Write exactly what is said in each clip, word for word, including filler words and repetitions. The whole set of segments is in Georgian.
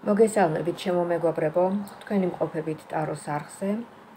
მოგესალმებით ჩემო მეგობრებო, თქვენი მყოფებით ტაროს არხზე.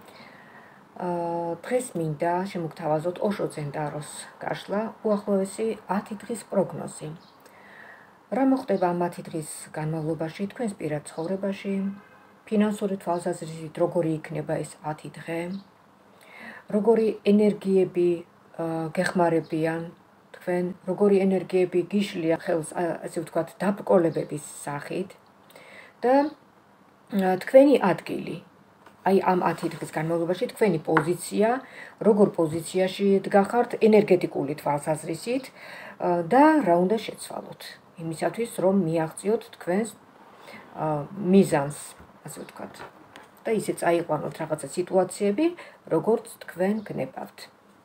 დღეს მინდა შემოგთავაზოთ ოშოძენ ტაროს გაშლა უახლოესი ათი დღის პროგნოზი. რა მოხდება ამ ათი დღის განმავლობაში თქვენს პირად ცხოვრებაში, ფინანსური თვალსაზრისით როგორი იქნება ეს ათი დღე, როგორი ენერგიები გეხმარებიან თქვენ, როგორი ენერგიები გიშლიან ხელს, ასე ვთქვათ, დაბრკოლებების სახით. და თქვენი ადგილი, აი ამ ათი დღის განმავლობაში თქვენი პოზიცია, როგორ პოზიციაში დგახართ ენერგეტიკული თვალსაზრისით და რა უნდა შეცვალოთ, იმისათვის რომ მიაღწიოთ თქვენს მიზანს, ასე ვთქვათ. და ისე წაიყვანოთ რაღაცა სიტუაციები, როგორც თქვენ გნებავთ.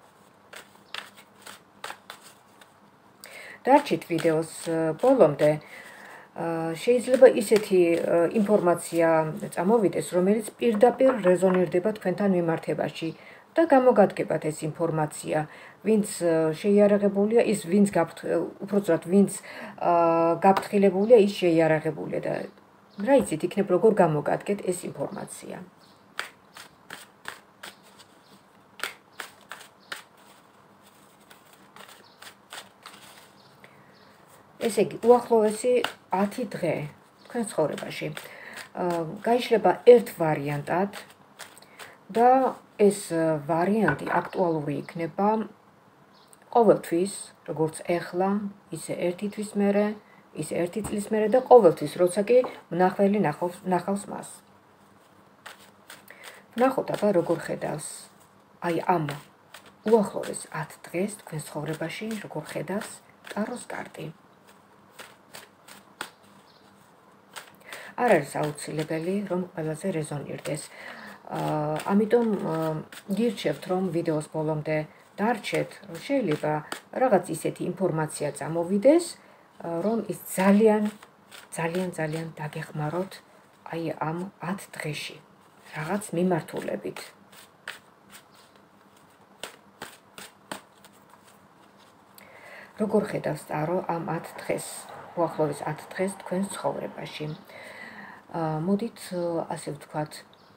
დარჩით ვიდეოს ბოლომდე. შეიძლება ისეთი ინფორმაცია წამოვიდეს, რომელიც პირდაპირ რეზონირდება თქვენთან მიმართებაში და გამოგადგებათ ეს ინფორმაცია, ვინც შეიარაღებულია, ის ვინც უпроцент ვინც გაფრთხილებულია, ის შეიარაღებულია და რა იცით, იქნებ როგორ გამოგადგეთ ეს ინფორმაცია. ესე იგი, უახლოესი ათი დღე თქვენ ცხოვრებაში გაიშლება ერთ ვარიანტად და ეს ვარიანტი აქტუალური იქნება ყოველთვის, როგორც ეხლა, ისე ერთი თვის მერე, ისე ერთი წლის მერე და ყოველთვის, როცა კი მნახველი ნახავს მას. ვნახოთ აბა როგორ ხედავს აი ამ უახლოეს ათ დღეს თქვენ ცხოვრებაში, როგორ ხედავს ტაროს კარტი. არ არის აუცილებელი, რომ ყველაზე რეზონირდეს. ამიტომ გირჩევთ, რომ ვიდეოს ბოლომდე დარჩეთ, რომ შეიძლება რაღაც ისეთი ინფორმაცია წამოვიდეს, რომ ის ძალიან, ძალიან, ძალიან დაგეხმაროთ აი ამ ათ დღეში, რაღაც მიმართულებით. როგორ ხედავს ტარო ამ ათ დღეს, უახლოეს ათ დღეს თქვენ ცხოვრებაში. მოდით, ასე ვთქვათ,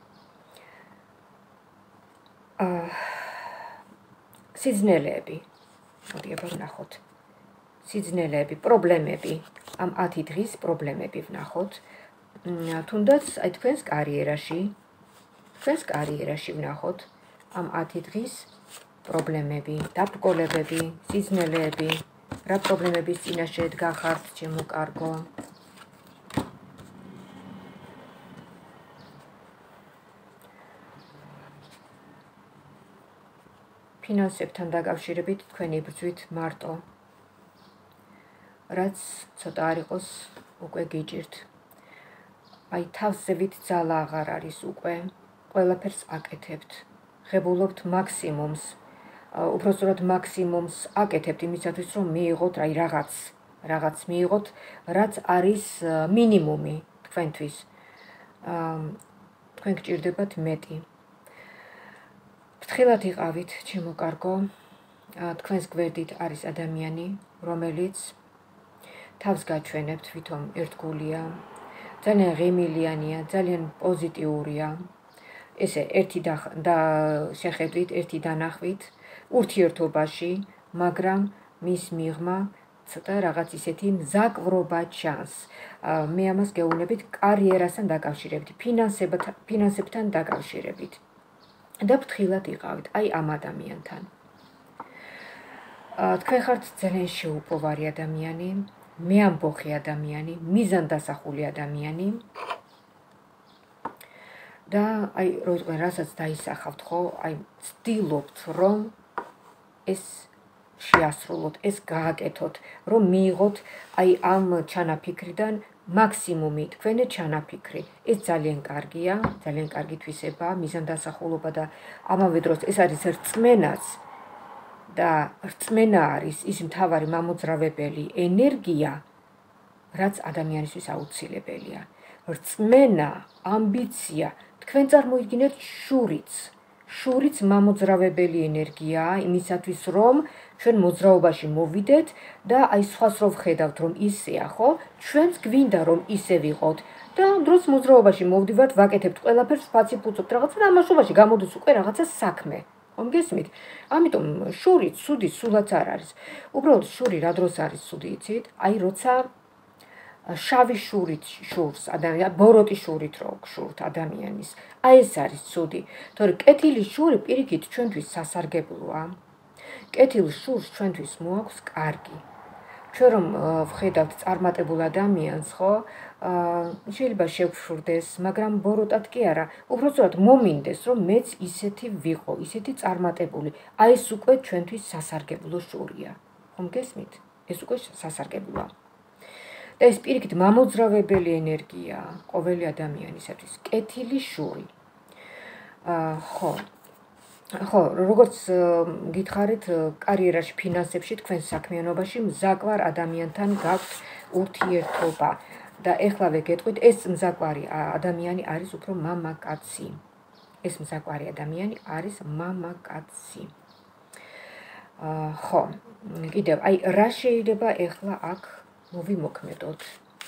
სიძნელეები, მოდი აბა ვნახოთ. სიძნელეები, პრობლემები, ამ ათი დღის პრობლემები ვნახოთ. თუნდაც აი თქვენს კარიერაში, თქვენს კარიერაში ვნახოთ ამ ათი დღის პრობლემები, დაბრკოლებები, სიძნელეები, რა პრობლემების წინაშე დგახართ, ჩემო კარგო. ფინანსებთან დაკავშირებით თქვენი ბრძვით მარტო, რაც ცოტა არ იყოს უკვე გიჭირთ. აი თავსევით ძალა აღარ არის უკვე, ყველაფერს აკეთებთ, ღებულობთ მაქსიმუმს, უბრალოდ მაქსიმუმს აკეთებთ იმისათვის, რომ მიიღოთ აი რაღაც, რაღაც მიიღოთ, რაც არის მინიმუმი თქვენთვის. თქვენ გჭირდებათ მეტი. ფრთხილად იყავით, ჩემო კარგო, თქვენს გვერდით არის ადამიანი, რომელიც თავს გაჩვენებთ, ვითომ ერთგულია, ძალიან ღიმილიანია, ძალიან პოზიტიურია, ესე ერთი და შეხედვით, ერთი დანახვით, ურთიერთობაში, მაგრამ მის მიღმა ცოტა რაღაც ისეთი მზაკვრობა ჩანს. მე ამას გეუბნებით კარიერასთან დაკავშირებით, ფინანსებთან დაკავშირებით. და ფრთხილად იყავით აი ამ ადამიანთან. თქვენ ხართ ძალიან შეუპოვარი ადამიანი, მეამბოხი ადამიანი, მიზანდასახული ადამიანი და აი თქვენ რასაც დაისახავთ, ხო, აი ცდილობთ, რომ ეს შეასრულოთ, ეს გააკეთოთ, რომ მიიღოთ აი ამ ჩანაფიქრიდან მაქსიმუმი თქვენი ჩანაფიქრი. ეს ძალიან კარგია, ძალიან კარგი თვისება, მიზანდასახულობა და ამავე დროს ეს არის რწმენაც და რწმენა არის ის მთავარი მამოძრავებელი ენერგია, რაც ადამიანისთვის აუცილებელია. რწმენა, ამბიცია, თქვენ წარმოიდგინეთ შურიც, შურიც მამოძრავებელი ენერგიაა იმისათვის, რომ ჩვენ მოძრაობაში მოვიდეთ და აი სხვას რო ვხედავთ, რომ ისეა, ხო? ჩვენც გვინდა რომ ისე ვიყოთ და დროს მოძრაობაში მოვდივართ, ვაკეთებთ ყველაფერს, ფაცი ფუძობთ რაღაცა და ამაშობაში გამოდის უკვე რაღაცა საქმე. ხომ გესმით? ამიტომ შური ცუდი სულაც არ არის. უბრალოდ შური რა დროს არის ცუდი, იცით? აი როცა შავი შურით შურს ადამიანი, ბოროტი შურით რო გშურთ ადამიანის. აი ეს არის ცუდი. თორე კეთილი შური პირიქით ჩვენთვის სასარგებლოა. კეთილ შურს ჩვენთვის მოაქვს კარგი. ჩვენ რომ ვხედავთ წარმატებულ ადამიანს, ხო? შეიძლება შევშურდეს, მაგრამ ბოროტად კი არა. უბრალოდ მომინდეს, რომ მეც ისეთი ვიყო, ისეთი წარმატებული. აი ეს უკვე ჩვენთვის სასარგებლო შურია. ხომ გესმით? ეს უკვე სასარგებლოა. და ეს პირიქით მამოძრავებელი ენერგიაა ყოველი ადამიანისათვის. კეთილი შური. ხო. ხო, როგორც გითხარით, კარიერაში, ფინანსებში, თქვენ საქმიანობაში მზაკვარ ადამიანთან გაქვთ ურთიერთობა და ეხლავე გეტყვით, ეს მზაკვარი ადამიანი არის უფრო მამაკაცი. ეს მზაკვარი ადამიანი არის მამაკაცი. ხო, კიდევ, აი რა შეიძლება ეხლა აქ მოვიმოქმედოთ?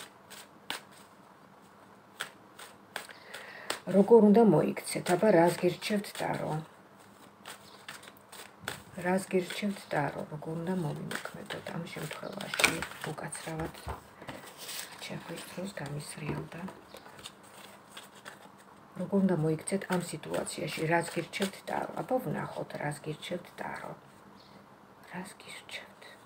როგორ უნდა მოიქცეთ? აბა რას გირჩევთ დარო? რას გირჩევთ დარო? როგორ უნდა მოვიმოქმედოთ? ამ შემთხვევაში უკაცრავად ჩეხვის დროს გამისრიალდა. როგორ უნდა მოიქცეთ ამ სიტუაციაში? რას გირჩევთ დარო? აბა ვნახოთ, რას გირჩევთ დარო? რას გირჩევთ?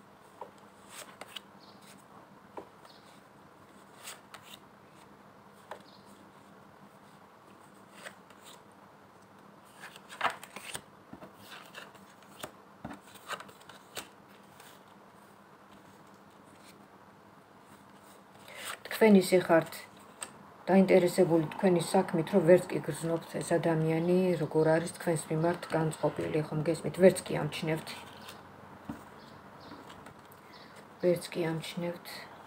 თქვენ ისე ხართ დაინტერესებული თქვენი საქმით, რომ ვერც კი გრძნობთ ეს ადამიანი, როგორ არის თქვენს მიმართ განწყობილი, ხომ გესმით? ვერც კი ამჩნევთ. ვერც კი ამჩნევთ.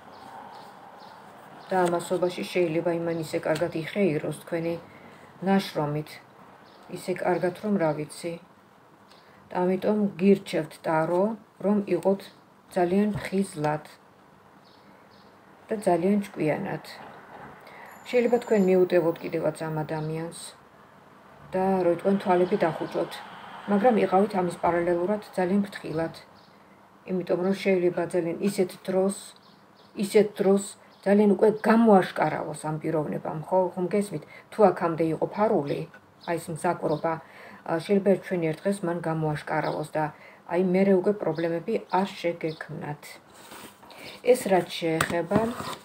და ამასობაში შეიძლება იმან ისე კარგად იხეიროს თქვენი ნაშრომით, ისე კარგად, რომ რა ვიცი. და ამიტომ გირჩევთ დარო, რომ იყოთ ძალიან ხიზლად. და ძალიან ჭკვიანად. შეიძლება თქვენ მიუტევოთ კიდევაც ამ ადამიანს და რომ თქვენ თვალები დახუჭოთ, მაგრამ იყავით ამის პარალელურად ძალიან ფრთხილად. იმიტომ რომ შეიძლება ძალიან ისეთ დროს, ისეთ დროს ძალიან უკვე გამოაშკარავოს ამ პიროვნებამ, ხო, ხომ გესმით? თუ აქამდე იყო ფარული, აი ეს მზაკვრობა, შეიძლება ჩვენი ერთ დღეს მან გამოაშკარავოს და აი მერე უკვე პრობლემები არ შეგექმნათ. ეს რაც შეეხება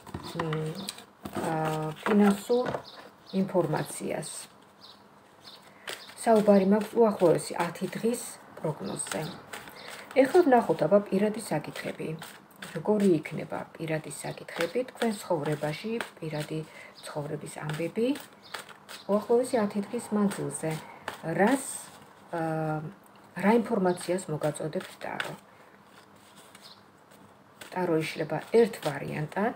ფინანსურ ინფორმაციას. საუბარი მაქვს უახლოესი ათი დღის პროგნოზზე. ეხლა ვნახოთ აბა პირადი საკითხები. როგორი იქნება პირადი საკითხები თქვენ ცხოვრებაში, პირადი ცხოვრების ამბები უახლოესი ათი დღის მანძილზე. რას რა ინფორმაციას მოგაწოდებთ დარო? დარო იშლება ერთ ვარიანტად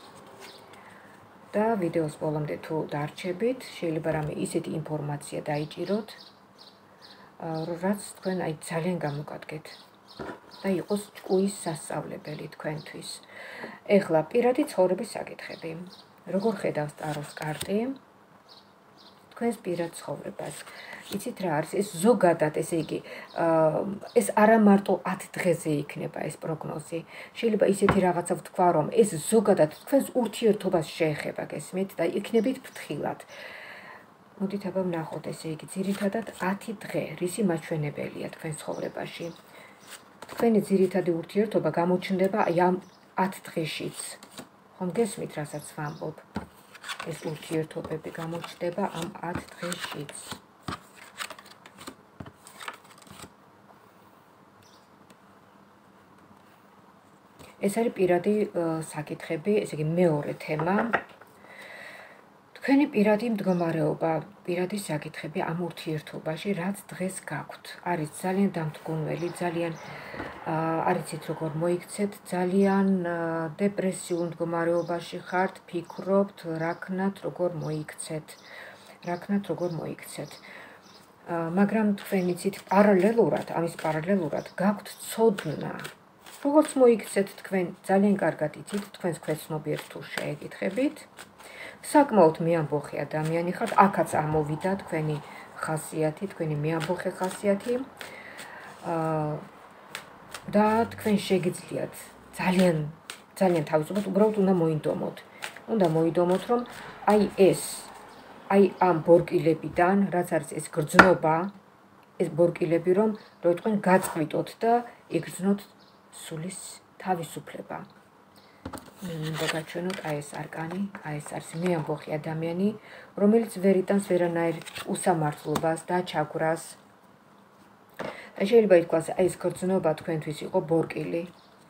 და ვიდეოს ბოლომდე თუ დარჩებით, შეიძლება რამე ისეთი ინფორმაცია დაიჭიროთ, რაც თქვენ აი ძალიან გამოგადგეთ და იყოს ჭკუის სასწავლებელი თქვენთვის. ეხლა პირადი ცხოვრების საკითხები. როგორ ხედავს ტაროს კარტი თქვენს პირად ცხოვრებას? იცით რა არის? ეს ზოგადად, ესე იგი, ეს არა მარტო ათი დღეზე იქნება ეს პროგნოზი. შეიძლება ისეთი რაღაცა ვთქვა, რომ ეს ზოგადად თქვენს ურთიერთობას შეეხება, გესმით, და იქნებით ფრთხილად. მოდით აბა ვნახოთ, ესე იგი, ძირითადად ათი დღე, რისი მაჩვენებელია თქვენ ცხოვრებაში. თქვენი ძირითადი ურთიერთობა გამოჩნდება აი ამ ათი დღეშიც. ხომ გესმით, რასაც ვამბობ? ეს ურთიერთობები გამოჩნდება ამ ათი დღეშიც. ეს არის პირადი საკითხები, ესე იგი მეორე თემა. თქვენი პირადი მდგომარეობა, პირადი საკითხები ამ ურთიერთობაში, რაც დღეს გაქვთ. არის ძალიან დამთგუნველი, ძალიან არ იცით როგორ მოიქცეთ, ძალიან დეპრესიულ მდგომარეობაში ხართ, ფიქრობთ, რა ქნათ, როგორ მოიქცეთ. რა ქნათ, როგორ მოიქცეთ. მაგრამ თქვენ იცით პარალელურად, ამის პარალელურად გაქვთ ცოდნა. როგორც მოიქცეთ თქვენ ძალიან კარგად იცით თქვენს ქვეცნობიერს თუ შეეკითხებით. საკმაოდ მეამბოხი ადამიანი ხართ, აქაც ამოვიდა თქვენი ხასიათი, თქვენი მეამბოხე ხასიათი. და თქვენ შეგიძლიათ ძალიან ძალიან თავისუფლად უბრალოდ უნდა მოინდომოთ. უნდა მოინდომოთ, რომ აი ეს აი ამ ბორკილებიდან, რაც არის ეს გრძნობა, ეს ბორკილები რომ რო თქვენ გაწყვიტოთ და იგრძნოთ სულის თავისუფლება. მინდა გაჩვენოთ აი ეს არკანი, აი ეს არის მეამბოხი ადამიანი, რომელიც ვერ იტანს ვერანაირ უსამართლობას და ჩაგვრას. და შეიძლება ითქვას, აი ეს გრძნობა თქვენთვის იყო ბორკილი.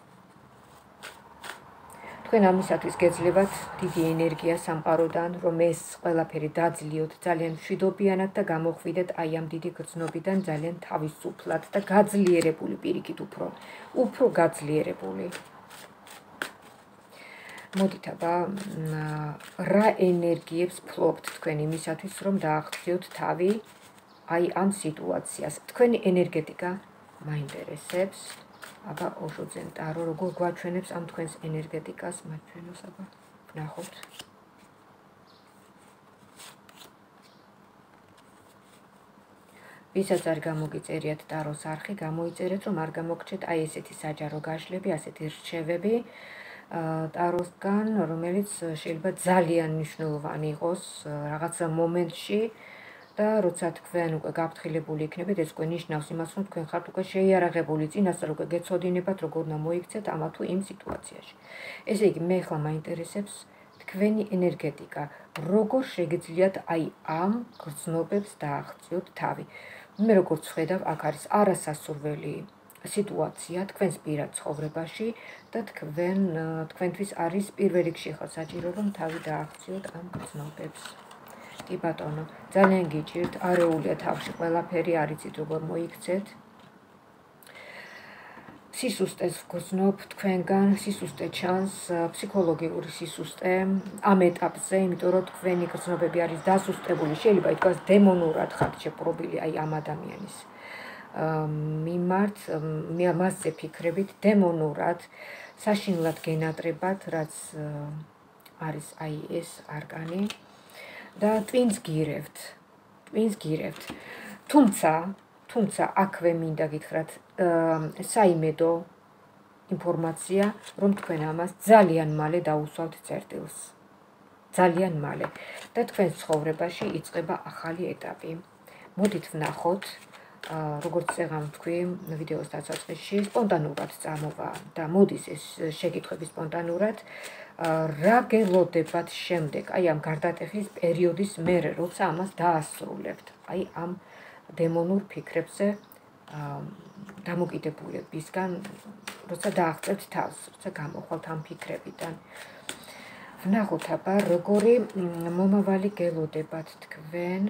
თქვენ ამისათვის გეძლებათ დიდი ენერგია სამყაროდან, რომ ეს ყველაფერი დაძლიოთ ძალიან მშვიდობიანად და გამოხვიდეთ აი ამ დიდი გრძნობიდან ძალიან თავისუფლად და გაძლიერებული პირიქით უფრო, უფრო გაძლიერებული. მოდით აბა, რა ენერგიებს ფლობთ თქვენ იმისათვის, რომ დააღწიოთ თავი აი ამ სიტუაციას. თქვენი ენერგეტიკა მაინტერესებს. აბა ოშოძენ ტარო როგორ გვაჩვენებს ამ თქვენს ენერგეტიკას, მაჩვენოს აბა ვნახოთ. ვისაც არ გამოგიწერიათ ტაროს არხი, გამოიწერეთ, რომ არ გამოგჩეთ აი ესეთი საჯარო გაშლები, ასეთი რჩევები ტაროსგან, რომელიც შეიძლება ძალიან მნიშვნელოვანი იყოს რაღაცა მომენტში. და როცა თქვენ უკვე გაფრთხილებული იქნებით, ეს უკვე ნიშნავს იმას, რომ თქვენ ხართ უკვე შეიარაღებული, წინასწარ უკვე გეცოდინებათ, როგორ უნდა მოიქცეთ ამა თუ იმ სიტუაციაში. ესე იგი, მე ახლა მაინტერესებს თქვენი ენერგეტიკა, როგორ შეგიძლიათ აი ამ გრძნობებს დააღწიოთ თავი. მე როგორც ვხედავ, აქ არის არასასურველი სიტუაცია თქვენს პირად ცხოვრებაში და თქვენ თქვენთვის არის პირველ რიგში ხარ საჭირო, რომ თავი დააღწიოთ ამ გრძნობებს. კი ბატონო, ძალიან გიჭირთ, არეულია თავში ყველაფერი, არ იცით როგორ მოიქცეთ. სისუსტეს ვგრძნობ თქვენგან, სისუსტე ჩანს, ფსიქოლოგიური სისუსტე ამ ეტაპზე, იმიტომ რომ თქვენი გრძნობები არის დასუსტებული, შეიძლება ითქვას დემონურად ხართ შეპყრობილი აი ამ ადამიანის მიმართ, მასზე ფიქრებით დემონურად, საშინლად გენატრებათ, რაც არის აი ეს არკანი. და twins გირევთ, twins გირევთ. თუმცა, თუმცა აქვე მინდა გითხრათ საიმედო ინფორმაცია, რომ თქვენ ამას ძალიან მალე დაუსვავთ წერტილს. ძალიან მალე. და თქვენს ცხოვრებაში იწყება ახალი ეტაპი. მოდით ვნახოთ, როგორც წეღამ თქვი ვიდეოს დასაწყისში, სპონტანურად წამოვა და მოდის ეს შეკითხვები სპონტანურად. რა გელოდებათ შემდეგ, აი ამ გარდატეხის პერიოდის მერე, როცა ამას დაასრულებთ, აი ამ დემონურ ფიქრებზე დამოკიდებულებისგან, როცა დააღწევთ თავს, როცა გამოხვალთ ამ ფიქრებიდან. ვნახოთ აბა, როგორი მომავალი გელოდებათ თქვენ.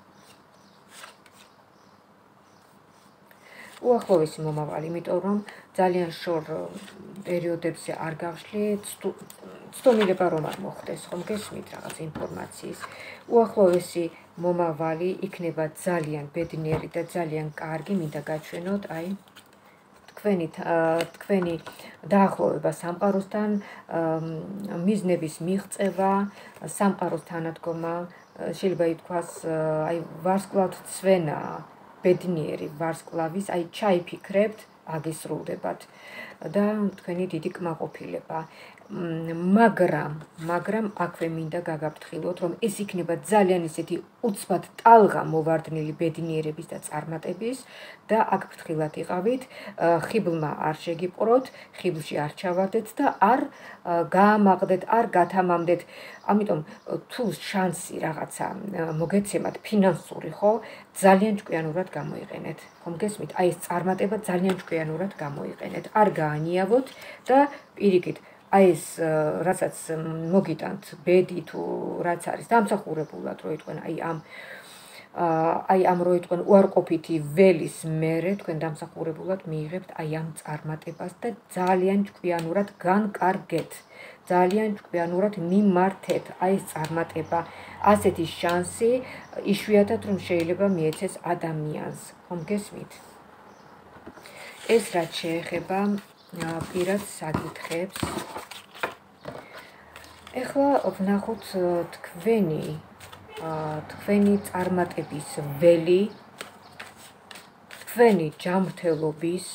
უახლოესი მომავალი, იმიტომ რომ ძალიან შორ პერიოდებზე არ გავშლით, ცდომილება რომ არ მოხდეს, ხომ გესმით რაღაც ინფორმაციის. უახლოესი მომავალი იქნება ძალიან ბედნიერი და ძალიან კარგი, მინდა გაჩვენოთ, აი თქვენი თქვენი დაახლოვება სამყაროსთან, მიზნების მიღწევა, სამყაროს თანადგომა, შეიძლება ითქვას, აი ვარსკვლავთ ცვენა, ბედნიერი ვარსკვლავის, აი ჩაიფიქრებთ, აგისრულდებათ და თქვენი დიდი კმაყოფილება. მაგრამ, მაგრამ აქვე მინდა გაგაფრთხილოთ, რომ ეს იქნება ძალიან ისეთი უცბად ტალღა მოვარდნილი ბედნიერების და წარმატების და აქ ფრთხილად იყავით, ხიბლმა არ შეგიპყროთ, ხიბლში არ ჩავარდეთ და არ გაამაყდეთ, არ გათამამდეთ. ამიტომ თუ შანსი რაღაცა მოგეცემათ ფინანსური, ხო, ძალიან ჭკვიანურად გამოიყენეთ. ხომ გესმით? აი ეს წარმატება ძალიან ჭკვიანურად გამოიყენეთ. არ გაანიავოთ და პირიქით აი ეს რასაც მოგიტანთ ბედი თუ რაც არის დამსახურებულად რო იტყვენ აი ამ აი ამ რო იტყვენ უარყოფითი ველის მერე თქვენ დამსახურებულად მიიღებთ აი ამ წარმატებას და ძალიან ჭკვიანურად განკარგეთ. ძალიან ჭკვიანურად მიმართეთ აი ეს წარმატება, ასეთი შანსი იშვიათად რომ შეიძლება მიეცეს ადამიანს. ხომ გესმით? ეს რაც შეეხება პირად საკითხებს. ეხლა ვნახოთ თქვენი თქვენი წარმატების ველი, თქვენი ჯანმრთელობის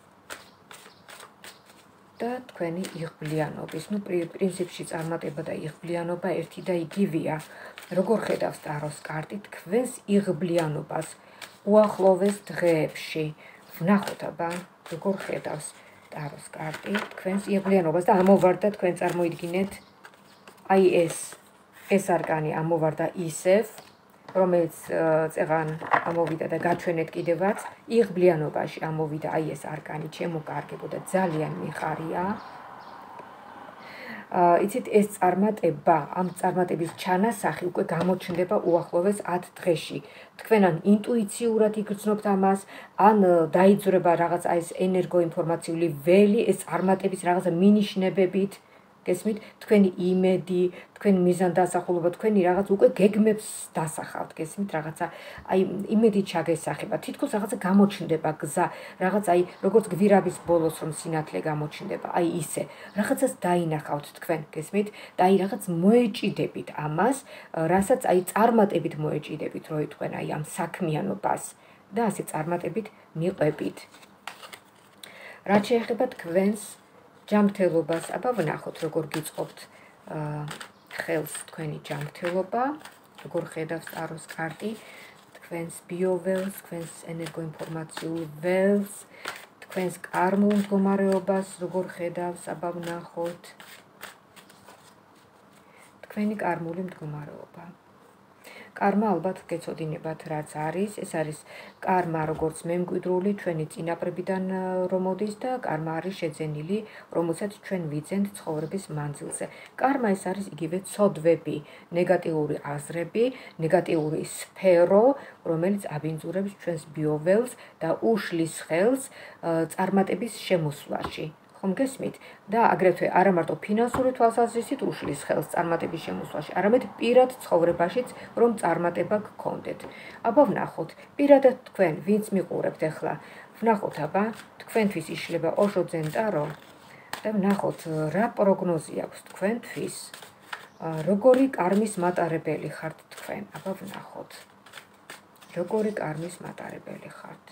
და თქვენი იღბლიანობის. ნუ პრინციპში წარმატება და იღბლიანობა ერთი და იგივეა. როგორ ხედავს ტაროს კარტი თქვენს იღბლიანობას უახლოვეს დღეებში? ვნახოთ აბა, როგორ ხედავს ტაროს კარტი თქვენს იღბლიანობას და ამოვარდა თქვენ წარმოიდგინეთ აი ეს ეს არკანი ამოვარდა ისევ, რომელიც წეღან ამოვიდა და გაჩვენეთ კიდევაც, იღბლიანობაში ამოვიდა აი ეს არკანი, ჩემო კარგებო და ძალიან მიხარია. იცით, ეს წარმატება, ამ წარმატების ჩანასახი უკვე გამოჩნდება უახლოვეს ათ დღეში. თქვენ ან ინტუიციურად იგრძნობთ ამას, ან დაიძვრება რაღაც აი ეს ენერგოინფორმაციული ველი, ეს წარმატების რაღაცა მინიშნებებით. გესმით, თქვენი იმედი, თქვენი მიზანდასახულობა, თქვენი რაღაც უკვე გეგმებს დასახავთ, გესმით, რაღაცა აი იმედი ჩაგესახება, თითქოს რაღაცა გამოჩნდება გზა, რაღაც აი როგორც გვირაბის ბოლოს რომ სინათლე გამოჩნდება, აი ისე, რაღაცას დაინახავთ თქვენ, გესმით, და აი რაღაც მოეჭიდებით ამას, რასაც აი წარმატებით მოეჭიდებით, რო იტყვენ აი ამ საქმიანობას და ასე წარმატებით მიყვებით. რაც შეეხება თქვენს ჯანმრთელობას, აბა ვნახოთ, როგორ გიწყობთ ხელს თქვენი ჯანმრთელობა, როგორ ხედავს ტაროს კარტი, თქვენს ბიოველს, თქვენს ენერგოინფორმაციულ ველს, თქვენს კარმულ მდგომარეობას, როგორ ხედავს, აბა ვნახოთ, თქვენი კარმული მდგომარეობა. კარმა ალბათ გეცოდინებათ რაც არის, ეს არის კარმა როგორც მემკვიდრული ჩვენი წინაპრებიდან რომ მოდის და კარმა არის შეძენილი, რომელსაც ჩვენ ვიძენთ ცხოვრების მანძილზე. კარმა ეს არის იგივე ცოდვები, ნეგატიური აზრები, ნეგატიური სფერო, რომელიც აბინძურებს ჩვენს ბიოველს და უშლის ხელს წარმატების შემოსვლაში. ხომ გესმით? და აგრეთვე არა მარტო ფინანსური თვალსაზრისით უშლის ხელს წარმატების შემოსვლაში, არამედ პირად ცხოვრებაშიც რომ წარმატება გქონდეთ. აბა ვნახოთ, პირადად თქვენ, ვინც მიყურებთ ახლა, ვნახოთ აბა, თქვენთვის იშლება ოშო ძენტარო და ვნახოთ რა პროგნოზი აქვს თქვენთვის, როგორი კარმის მატარებელი ხართ თქვენ. აბა ვნახოთ, როგორი კარმის მატარებელი ხართ.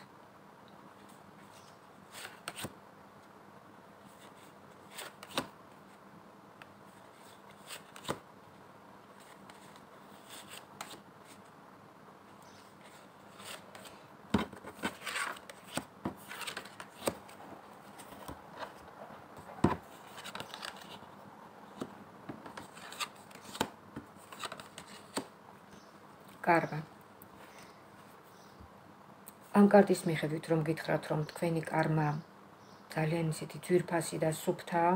კარგა. ამ კარტის მიხედვით რომ გითხრათ, რომ თქვენი კარმა ძალიან ისეთი ძვირფასი და სუფთაა,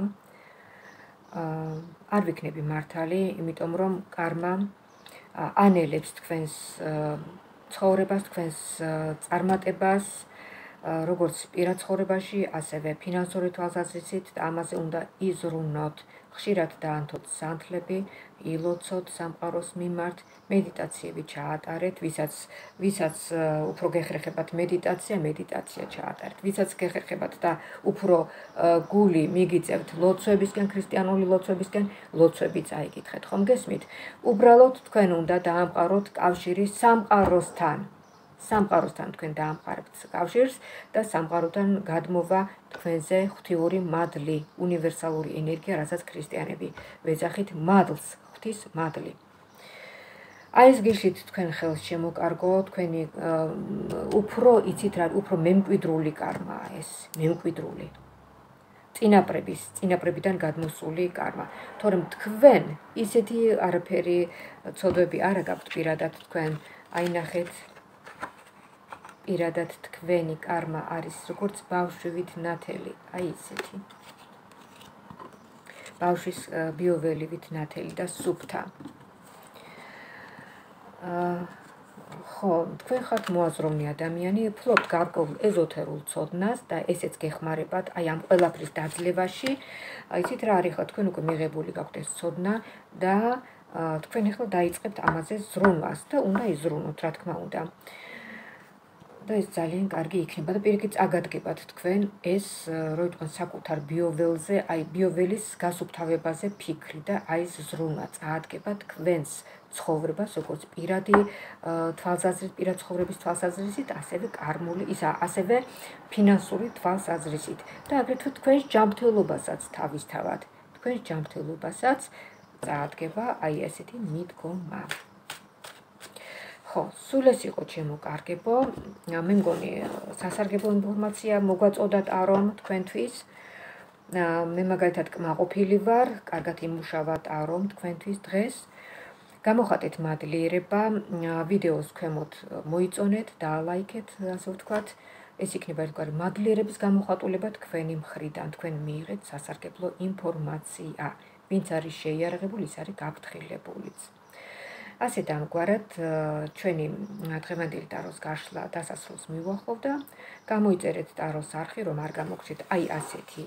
არ ვიქნები მართალი, იმიტომ რომ კარმა ანელებს თქვენს ცხოვრებას, თქვენს წარმატებას, როგორც პირად ცხოვრებაში, ასევე ფინანსური თვალსაზრისით და ამაზე უნდა იზრუნოთ. ხშირად დაანთოთ ზანთლები, ილოცოთ სამყაროს მიმართ, მედიტაციები ჩაატარეთ, ვისაც ვისაც უფრო გეხერხებათ მედიტაცია, მედიტაცია ჩაატარეთ. ვისაც გეხერხებათ და უფრო გული მიგიწევთ ლოცვებისკენ, ქრისტიანული ლოცვებისკენ, ლოცვები წაიკითხეთ. ხომ გესმით? უბრალოდ თქვენ უნდა დაამყაროთ კავშირი სამყაროსთან. სამყაროსთან თქვენ დაამყარებთ კავშირს და სამყაროდან გადმოვა თქვენზე ღვთიური მადლი, უნივერსალური ენერგია, რასაც ქრისტიანები ვეძახით მადლს, ღვთის მადლი. აი ეს გიშლით თქვენ ხელს შემოკარგო, თქვენი უფრო იცით რა, უფრო მემკვიდრული კარმაა ეს, მემკვიდრული. წინაპრების, წინაპრებიდან გადმოსული კარმა. თორემ თქვენ ისეთი არაფერი ცოდვები არ გაქვთ პირადად თქვენ, აი ნახეთ, პირადად თქვენი კარმა არის როგორც ბავშვივით ნათელი, აი ისეთი. ბავშვის ბიოველივით ნათელი და სუფთა. ხო, თქვენ ხართ მოაზროვნე ადამიანი, ფლობთ გარკვეულ ეზოთერულ ცოდნას და ესეც გეხმარებათ აი ამ ყველაფრის დაძლევაში. იცით რა არის, ხა თქვენ უკვე მიღებული გაქვთ ეს ცოდნა და თქვენ ახლა დაიწყებთ ამაზე ზრუნვას და უნდა იზრუნოთ, რა თქმა უნდა. და ეს ძალიან კარგი იქნება და პირიქით წაგადგებათ თქვენ ეს რო იტყვენ საკუთარ ბიოველზე, აი ბიოველის გასუფთავებაზე ფიქრი და აი ეს ზრუნვა წაადგება თქვენს ცხოვრებას, როგორც პირადი თვალსაზრისით, პირად ცხოვრების თვალსაზრისით, ასევე კარმული, ისა ასევე ფინანსური თვალსაზრისით და აგრეთვე თქვენს ჯანმრთელობასაც თავისთავად, თქვენს ჯანმრთელობასაც წაადგება აი ესეთი მიდგომა. ხო, სულ ეს იყო ჩემო კარგებო, მე მგონი სასარგებლო ინფორმაცია მოგვაწოდათ არომ თქვენთვის. მე მაგალითად კმაყოფილი ვარ, კარგად იმუშავად არომ თქვენთვის დღეს. გამოხატეთ მადლიერება, ვიდეოს ქვემოთ მოიწონეთ, დაალაიქეთ, ასე ვთქვათ. ეს იქნება ერთგვარი მადლიერების გამოხატულება თქვენი მხრიდან, თქვენ მიიღეთ სასარგებლო ინფორმაცია. ვინც არის შეიარაღებული, ის არის გაფრთხილებულიც. ასე დამგვარად ჩვენი დღევანდელი ტაროს გაშლა დასასრულს მივუახლოვდა. გამოიწერეთ ტაროს არხი, რომ არ გამოგჩეთ აი ასეთი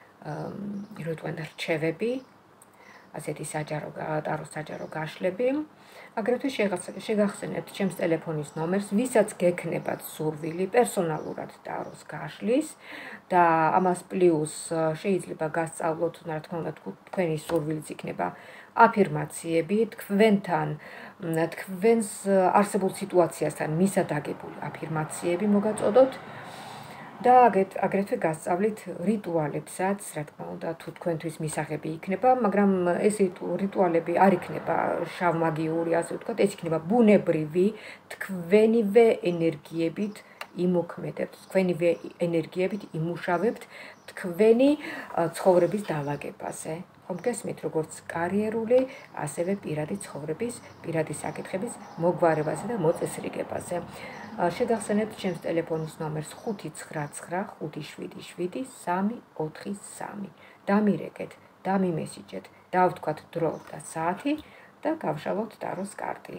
რო იტყვენ რჩევები, ასეთი საჯარო ტაროს საჯარო გაშლები. აგრეთვე შეგახსენებთ ჩემს ტელეფონის ნომერს, ვისაც გექნებათ სურვილი პერსონალურად ტაროს გაშლის და ამას პლუს შეიძლება გასწავლოთ, რა თქმა უნდა, თქვენი სურვილიც იქნება აფირმაციები, თქვენთან, თქვენს არსებულ სიტუაციასთან მისადაგებული აფირმაციები მოგაწოდოთ და აგრეთვე გასწავლით რიტუალებსაც, რა თქმა უნდა, თუ თქვენთვის მისაღები იქნება, მაგრამ ეს რიტუალები არ იქნება შავმაგიური, ასე ვთქვათ, ეს იქნება ბუნებრივი, თქვენივე ენერგიებით იმოქმედებთ, თქვენივე ენერგიებით იმუშავებთ თქვენი ცხოვრების დაალაგებაზე. ხომ გესმით, როგორც კარიერული, ასევე პირადი ცხოვრების, პირადი საკითხების მოგვარებაზე და მოწესრიგებაზე. შეგახსენებთ ჩემს ტელეფონის ნომერს ხუთი ცხრა ცხრა ხუთი შვიდი შვიდი სამი ოთხი სამი. დამირეკეთ, დამიმესიჯეთ, დავთქვათ დრო და საათი და გავშალოთ ტაროს კარტი.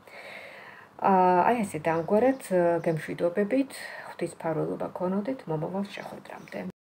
აი ესე დამგვარად გემშვიდობებით, ღვთისმფარველობა გქონოდეთ მომავალ შეხვედრამდე.